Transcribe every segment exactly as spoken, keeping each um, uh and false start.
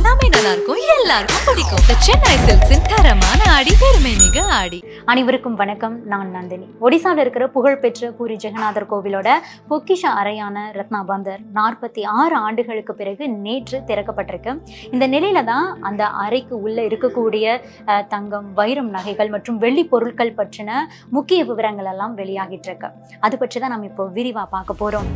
எல்லாமே நல்லா இருக்கும், எல்லாருக்கும் பிடிக்கும். The Chennai Silks in தரமான ஆடி, பெருமை மிக ஆடி. அனைவருக்கும் வணக்கம். நான் நந்தினி. ஒடிசாவில் இருக்கிற புகழ்பெற்ற பூரி ஜெகநாதர் கோவிலோட பொக்கிஷ அறையான ரத்னாபந்தர் நாற்பத்தி ஆறு ஆண்டுகளுக்கு பிறகு நேற்று திறக்கப்பட்டிருக்கு. இந்த நிலையில தான் அந்த அறைக்கு உள்ள இருக்கக்கூடிய தங்கம், வைரம் நகைகள் மற்றும் வெள்ளி பொருட்கள் பற்றின முக்கிய விவரங்கள் எல்லாம் வெளியாகிட்டு இருக்கு. அது பற்றி தான் நம்ம இப்போ விரிவா பார்க்க போறோம்.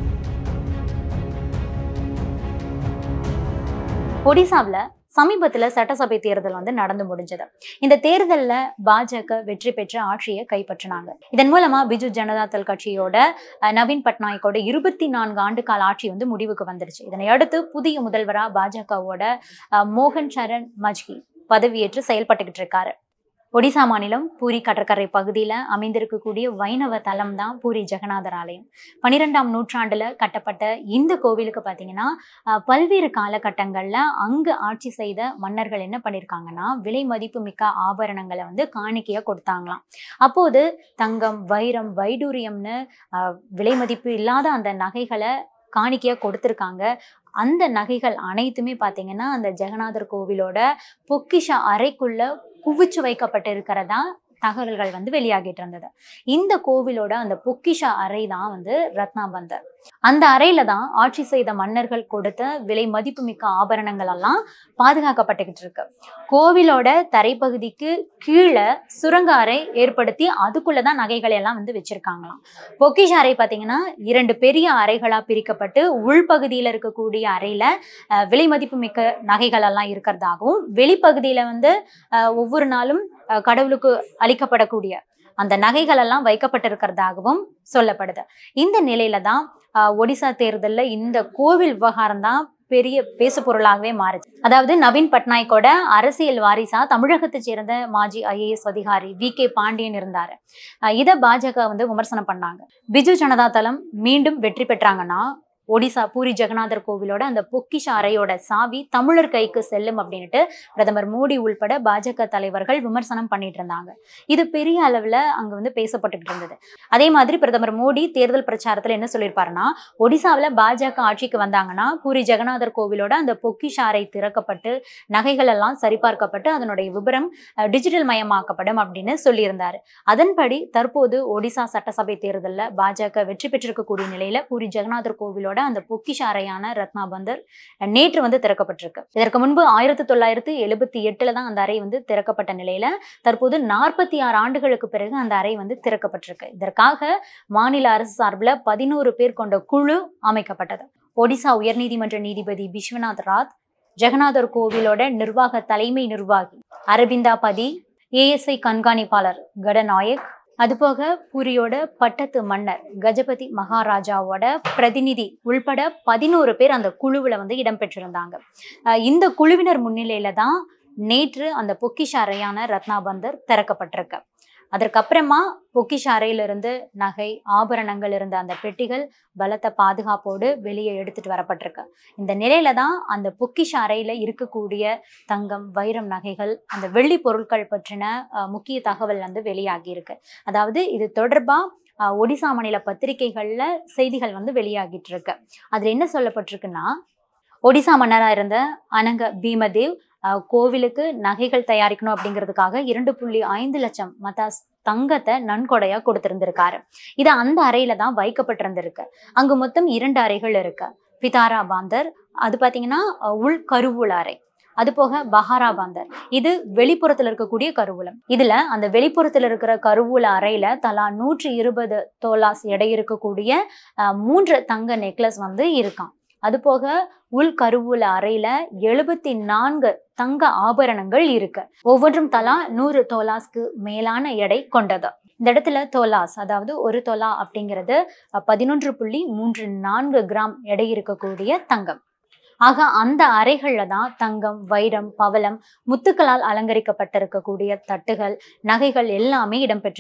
ஒடிசாவில் சமீபத்துல சட்டசபை தேர்தல் வந்து நடந்து முடிஞ்சது. இந்த தேர்தல்ல பாஜக வெற்றி பெற்ற ஆட்சியை கைப்பற்றினாங்க. இதன் மூலமா பிஜு ஜனதா தள் கட்சியோட நவீன் பட்நாயக்கோட இருபத்தி நான்கு ஆண்டு கால ஆட்சி வந்து முடிவுக்கு வந்துருச்சு. இதனை அடுத்து புதிய முதல்வரா பாஜகவோட மோகன் சரண் மஜ்கி பதவியேற்று செயல்பட்டுக்கிட்டு இருக்காரு. ஒடிசா மாநிலம் பூரி கடற்கரை பகுதியில அமைந்திருக்கக்கூடிய வைணவ தலம் தான் பூரி ஜெகநாதர் ஆலயம். பன்னிரெண்டாம் நூற்றாண்டுல கட்டப்பட்ட இந்த கோவிலுக்கு பாத்தீங்கன்னா பல்வேறு காலகட்டங்கள்ல அங்கு ஆட்சி செய்த மன்னர்கள் என்ன பண்ணிருக்காங்கன்னா விலை மதிப்பு மிக்க ஆபரணங்களை வந்து காணிக்கையா கொடுத்தாங்களாம். அப்போது தங்கம், வைரம், வைடூரியம்னு அஹ் விலை மதிப்பு இல்லாத அந்த நகைகளை காணிக்கையா கொடுத்திருக்காங்க. அந்த நகைகள் அனைத்துமே பாத்தீங்கன்னா அந்த ஜெகநாதர் கோவிலோட பொக்கிஷ அறைக்குள்ள குவிச்சு வைக்கப்பட்டு இருக்கிறதா தகவல்கள் வந்து வெளியாகிட்டு இருந்தது. இந்த கோவிலோட அந்த பொக்கிஷ அறை தான் வந்து ரத்னாபந்தர். அந்த அறையில தான் ஆட்சி செய்த மன்னர்கள் கொடுத்த விலை மதிப்பு மிக்க ஆபரணங்கள் எல்லாம் பாதுகாக்கப்பட்டுக்கிட்டு இருக்கு. கோவிலோட தரைப்பகுதிக்கு கீழே சுரங்க அறை ஏற்படுத்தி அதுக்குள்ளதான் நகைகளை எல்லாம் வந்து வச்சிருக்காங்களாம். பொக்கிஷ அறை பாத்தீங்கன்னா இரண்டு பெரிய அறைகளா பிரிக்கப்பட்டு உள்பகுதியில இருக்கக்கூடிய அறையில அஹ் விலை மதிப்பு மிக்க நகைகள் எல்லாம் இருக்கிறதாகவும், வெளிப்பகுதியில வந்து அஹ் ஒவ்வொரு நாளும் கடவுளுக்கு அளிக்கப்படக்கூடிய அந்த நகைகள் எல்லாம் வைக்கப்பட்டிருக்கிறதாகவும் சொல்லப்படுது. இந்த நிலையில தான் ஒடிசா தேர்தல்ல இந்த கோவில் விவகாரம் தான் பெரிய பேசு பொருளாகவே மாறுச்சு. அதாவது நவீன் பட்நாயக்கோட அரசியல் வாரிசா தமிழகத்தை சேர்ந்த மாஜி ஐஏஎஸ் அதிகாரி வி கே பாண்டியன் இருந்தாரு. இதை பாஜக வந்து விமர்சனம் பண்ணாங்க. பிஜு ஜனதா தளம் மீண்டும் வெற்றி பெற்றாங்கன்னா ஒடிசா பூரி ஜெகநாதர் கோவிலோட அந்த பொக்கிஷ அறையோட சாவி தமிழர் கைக்கு செல்லும் அப்படின்ட்டு பிரதமர் மோடி உள்பட பாஜக தலைவர்கள் விமர்சனம் பண்ணிட்டு இருந்தாங்க. இது பெரிய அளவுல அங்க வந்து பேசப்பட்டுக்கிட்டு இருந்தது. அதே மாதிரி பிரதமர் மோடி தேர்தல் பிரச்சாரத்துல என்ன சொல்லியிருப்பாருன்னா, ஒடிசாவில பாஜக ஆட்சிக்கு வந்தாங்கன்னா பூரி ஜெகநாதர் கோவிலோட அந்த பொக்கிஷ அறை திறக்கப்பட்டு நகைகள் எல்லாம் சரிபார்க்கப்பட்டு அதனுடைய விபரம் டிஜிட்டல் மயமாக்கப்படும் அப்படின்னு சொல்லியிருந்தாரு. அதன்படி தற்போது ஒடிசா சட்டசபை தேர்தல்ல பாஜக வெற்றி பெற்றிருக்கக்கூடிய நிலையில பூரி ஜெகநாதர் கோவிலோட அந்த பொக்கிஷ அறையான ரத்னாபந்தர் நேற்று வந்து திறக்கப்பட்டிருக்கு. இதற்கு முன்பு ஆயிரத்தி தொள்ளாயிரத்தி எழுபத்தி எட்டுல தான் அந்த அறை வந்து திறக்கப்பட்ட நிலையில தற்போது நாற்பத்தி ஆறு ஆண்டுகளுக்கு பிறகு அந்த அறை வந்து திறக்கப்பட்டிருக்கு. இதற்காக மாநில அரசு சார்பில் பதினோரு பேர் கொண்ட குழு அமைக்கப்பட்டது. ஒடிசா உயர்நீதிமன்ற நீதிபதி விஸ்வநாத் ராத், ஜெகநாதர் கோவிலோட நிர்வாக தலைமை நிர்வாகி அரவிந்தா பதி, ஏஎஸ்ஐ கண்காணிப்பாளர் கடநாயக், அதுபோக பூரியோட பட்டத்து மன்னர் கஜபதி மகாராஜாவோட பிரதிநிதி உள்பட பதினோரு பேர் அந்த குழுவுல வந்து இடம்பெற்றிருந்தாங்க. இந்த குழுவினர் முன்னிலையில தான் நேற்று அந்த பொக்கிஷ அறையான ரத்னாபந்தர் திறக்கப்பட்டிருக்கு. அதற்கப்புறமா பொக்கிஷ அறையிலிருந்து நகை, ஆபரணங்கள் இருந்த அந்த பெட்டிகள் பலத்த பாதுகாப்போடு வெளியே எடுத்துட்டு வரப்பட்டிருக்கு. இந்த நிலையில தான் அந்த பொக்கிஷ அறையில இருக்கக்கூடிய தங்கம், வைரம் நகைகள், அந்த வெள்ளி பொருட்கள் பற்றின முக்கிய தகவல் வந்து வெளியாகி இருக்கு. அதாவது இது தொடர்பா ஒடிசா மாநில பத்திரிகைகள்ல செய்திகள் வந்து வெளியாகிட்டு இருக்கு. அதுல என்ன சொல்லப்பட்டிருக்குன்னா, ஒடிசா மன்னரா இருந்த அனங்க பீமதேவ் கோவிலுக்கு நகைகள் தயாரிக்கணும் அப்படிங்கிறதுக்காக இரண்டு புள்ளி ஐந்து லட்சம் மதாஸ் தங்கத்தை நன்கொடையா கொடுத்திருந்திருக்காரு. இது அந்த அறையில தான் வைக்கப்பட்டிருந்திருக்கு. அங்கு மொத்தம் இரண்டு அறைகள் இருக்கு. பிதாரா பாந்தர், அது பாத்தீங்கன்னா உள் கருவூல அறை. அது போக பஹாரா பாந்தர், இது வெளிப்புறத்துல இருக்கக்கூடிய கருவூலம். இதுல அந்த வெளிப்புறத்துல இருக்கிற கருவூல அறையில தலா நூற்றி இருபது தோலாஸ் எடை இருக்கக்கூடிய அஹ் மூன்று தங்க நெக்லஸ் வந்து இருக்கான். அது போக உள் கருவூல அறையில எழுபத்தி நான்கு தங்க ஆபரணங்கள் இருக்கு. ஒவ்வொன்றும் தலா நூறு தோலாஸ்க்கு மேலான எடை கொண்டது. இந்த இடத்துல தோலாஸ், அதாவது ஒரு தொலா அப்படிங்கிறது பதினொன்று புள்ளி மூன்று நான்கு கிராம் எடை இருக்கக்கூடிய தங்கம். ஆக அந்த அறைகள்ல தான் தங்கம், வைரம், பவளம், முத்துக்களால் அலங்கரிக்கப்பட்டிருக்கக்கூடிய தட்டுகள், நகைகள் எல்லாமே இடம்பெற்றிருக்கான்.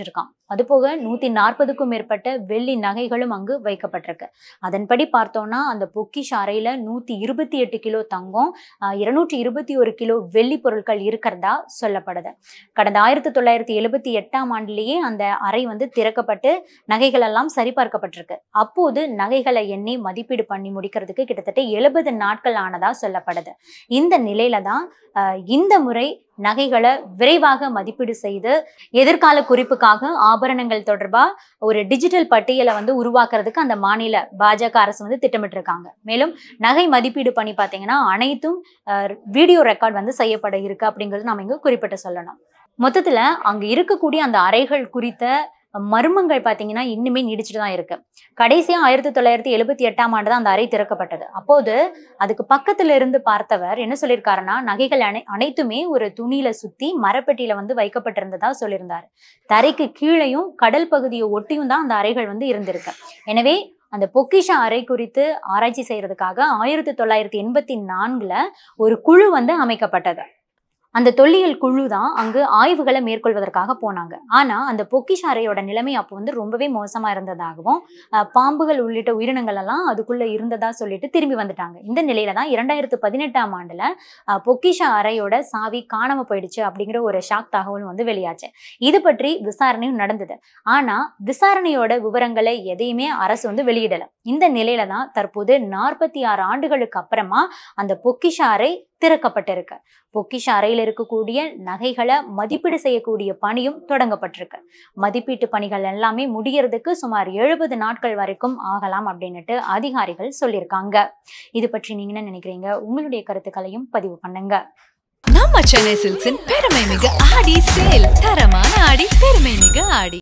அது போக நூத்தி நாற்பதுக்கும் மேற்பட்ட வெள்ளி நகைகளும் அங்கு வைக்கப்பட்டிருக்கு. அதன்படி பார்த்தோம்னா அந்த பொக்கிஷ அறையில நூத்தி இருபத்தி எட்டு கிலோ தங்கம், இருநூற்றி இருபத்தி ஒரு கிலோ வெள்ளி பொருட்கள் இருக்கிறதா சொல்லப்படுது. கடந்த ஆயிரத்தி தொள்ளாயிரத்தி எழுபத்தி எட்டாம் ஆண்டிலேயே அந்த அறை வந்து திறக்கப்பட்டு நகைகள் எல்லாம் சரிபார்க்கப்பட்டிருக்கு. அப்போது நகைகளை எண்ணி மதிப்பீடு பண்ணி முடிக்கிறதுக்கு கிட்டத்தட்ட எழுபது நாட்கள் ஆனதா சொல்லப்படுது. இந்த நிலையில தான் இந்த முறை நகைகளை விரைவாக மதிப்பீடு செய்து எதிர்கால குறிப்புக்காக ஆபரணங்கள் தொடர்பா ஒரு டிஜிட்டல் பட்டியலை வந்து உருவாக்குறதுக்கு அந்த மாநில பாஜக அரசு வந்து திட்டமிட்டு இருக்காங்க. மேலும் நகை மதிப்பீடு பண்ணி பார்த்தீங்கன்னா அனைத்தும் வீடியோ ரெக்கார்ட் வந்து செய்யப்பட இருக்கு அப்படிங்கிறது நம்ம இங்க குறிப்பிட்டு சொல்லணும். மொத்தத்துல அங்க இருக்கக்கூடிய அந்த அறைகள் குறித்த மர்மங்கள் பார்த்தீங்கன்னா இன்னுமே நீடிச்சுட்டு தான் இருக்கு. கடைசியா ஆயிரத்தி தொள்ளாயிரத்தி எழுபத்தி எட்டாம் ஆண்டு தான் அந்த அறை திறக்கப்பட்டது. அப்போது அதுக்கு பக்கத்துல இருந்து பார்த்தவர் என்ன சொல்லியிருக்காருன்னா, நகைகள் அனை அனைத்துமே ஒரு துணியில சுத்தி மரப்பெட்டியில வந்து வைக்கப்பட்டிருந்ததா சொல்லியிருந்தாரு. தரைக்கு கீழையும் கடல் பகுதியை ஒட்டியும் தான் அந்த அறைகள் வந்து இருந்திருக்கு. எனவே அந்த பொக்கிஷ அறை குறித்து ஆராய்ச்சி செய்யறதுக்காக ஆயிரத்தி தொள்ளாயிரத்தி எண்பத்தி நான்குல ஒரு குழு வந்து அமைக்கப்பட்டது. அந்த தொல்லியல் குழு தான் அங்கு ஆய்வுகளை மேற்கொள்வதற்காக போனாங்க. ஆனா அந்த பொக்கிஷ அறையோட நிலைமை அப்போ வந்து ரொம்பவே மோசமா இருந்ததாகவும் பாம்புகள் உள்ளிட்ட உயிரினங்கள் எல்லாம் அதுக்குள்ள இருந்ததா சொல்லிட்டு திரும்பி வந்துட்டாங்க. இந்த நிலையில தான் இரண்டாயிரத்து பதினெட்டாம் ஆண்டுல பொக்கிஷ அறையோட சாவி காணாம போயிடுச்சு அப்படிங்கிற ஒரு ஷாக் தகவல் வந்து வெளியாச்சு. இது பற்றி விசாரணையும் நடந்தது. ஆனா விசாரணையோட விவரங்களை எதையுமே அரசு வந்து வெளியிடல. இந்த நிலையில தான் தற்போது நாற்பத்தி ஆறு ஆண்டுகளுக்கு அப்புறமா அந்த பொக்கிஷ அறை திறக்கப்பட்டிருக்கு. பொக்கிஷ அறையில் இருக்கக்கூடிய நகைகளை மதிப்பீடு செய்யக்கூடிய பணியும் தொடங்கப்பட்டிருக்கு. மதிப்பீட்டு பணிகள் எல்லாமே முடியறதுக்கு சுமார் எழுபது நாட்கள் வரைக்கும் ஆகலாம் அப்படின்னுட்டு அதிகாரிகள் சொல்லியிருக்காங்க. இது பற்றி நீங்க என்ன நினைக்கிறீங்க? உங்களுடைய கருத்துக்களையும் பதிவு பண்ணுங்க. நம்ம சென்னை சில்க்ஸின் பெருமை மிகு ஆடி சேல், தரமான ஆடி, பெருமை மிகு ஆடி.